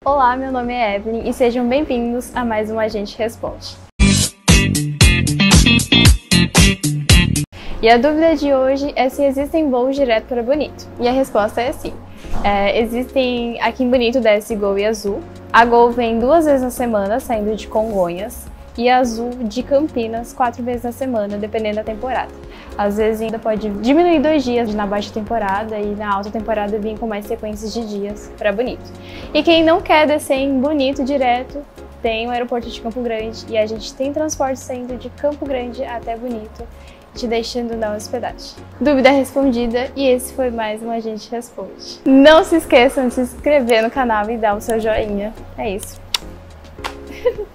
Olá, meu nome é Evelyn e sejam bem-vindos a mais um A Gente Responde. E a dúvida de hoje é se existem voos direto para Bonito. E a resposta é sim. Existem aqui em Bonito, desce Gol e Azul. A Gol vem 2 vezes na semana, saindo de Congonhas. E a Azul de Campinas 4 vezes na semana, dependendo da temporada. Às vezes ainda pode diminuir 2 dias na baixa temporada e na alta temporada vir com mais sequências de dias para Bonito. E quem não quer descer em Bonito direto, tem o aeroporto de Campo Grande e a gente tem transporte saindo de Campo Grande até Bonito, te deixando na hospedagem. Dúvida respondida e esse foi mais um A Gente Responde. Não se esqueçam de se inscrever no canal e dar o seu joinha. É isso.